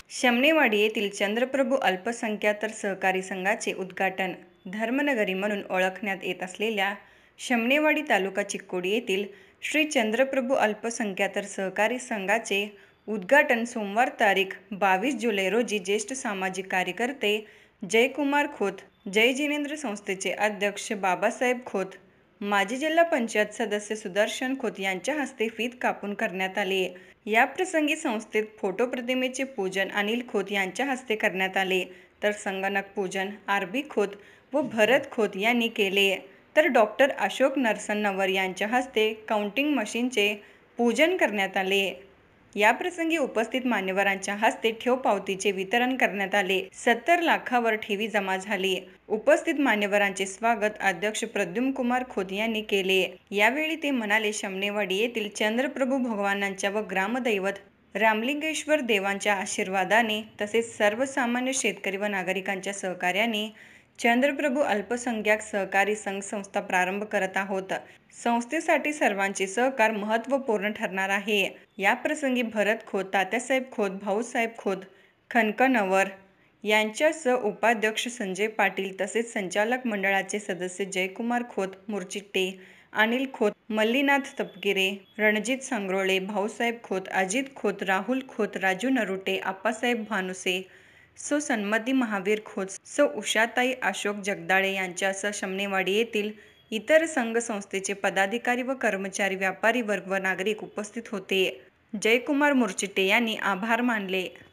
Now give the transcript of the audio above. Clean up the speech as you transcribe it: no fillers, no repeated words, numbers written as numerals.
शमनेवाडी येथील चंद्रप्रभू अल्पसंख्यातर सहकारी संघाचे उद्घाटन. धर्मनगरी म्हणून ओळखण्यात येत असलेल्या शमनेवाडी तालुका चिक्कोडी येथील श्री चंद्रप्रभू अल्पसंख्यातर सहकारी संघाचे उद्घाटन सोमवार तारीख 22 जुलै रोजी ज्येष्ठ सामाजिक कार्यकर्ते जयकुमार खोत, जय जिनेंद्र संस्थेचे अध्यक्ष बाबासाहेब खोत, माजी जिल्हा पंचायत सदस्य सुदर्शन खोत यांच्या हस्ते फीत कापून करण्यात आले. याप्रसंगी संस्थेत फोटो प्रतिमेचे पूजन अनिल खोत यांच्या हस्ते करण्यात आले, तर संगणक पूजन आर.बी. खोत व भरत खोत यांनी केले, तर डॉ. अशोक नरसन्नवर यांच्या हस्ते काउंटिंग मशीनचे पूजन करण्यात आले. याप्रसंगी उपस्थित मान्यवरांच्या हस्ते ठेव पावतीचे वितरण करण्यात आले. 70 लाखावर ठेवी जमा झाली. उपस्थित मान्यवरांचे स्वागत अध्यक्ष प्रद्युम्नकुमार खोत यांनी केले. यावेळी ते म्हणाले, शमनेवाडी येथील चंद्रप्रभू भगवानांच्या व ग्रामदैवत रामलिंगेश्वर देवांच्या आशीर्वादाने तसेच सर्वसामान्य शेतकरी व नागरिकांच्या सहकार्याने चंद्रप्रभू अल्पसंख्याक सहकारी संघ संस्था प्रारंभ करत आहोत. संस्थेसाठी सर्वांचे सहकार महत्त्वपूर्ण ठरणार आहे. याप्रसंगी भरत खोत, तात्यासाहेब खोत, भाऊसाहेब खोत, खणकणवर यांच्यासह उपाध्यक्ष संजय पाटील तसेच संचालक मंडळाचे सदस्य जयकुमार खोत, मुर्चिट्टे, अनिल खोत, मल्लीनाथ तपकिरे, रणजित सांगरोळे, भाऊसाहेब खोत, अजित खोत, राहुल खोत, राजू नरुटे, आप्पासाहेब भानुसे, सौ सन्मती महावीर खोत, सौ उषाताई अशोक जगदाळे यांच्यासह शमनेवाडी येथील इतर संघ संस्थेचे पदाधिकारी व कर्मचारी, व्यापारी वर्ग व नागरिक उपस्थित होते. जयकुमार मुर्चिट्टे यांनी आभार मानले.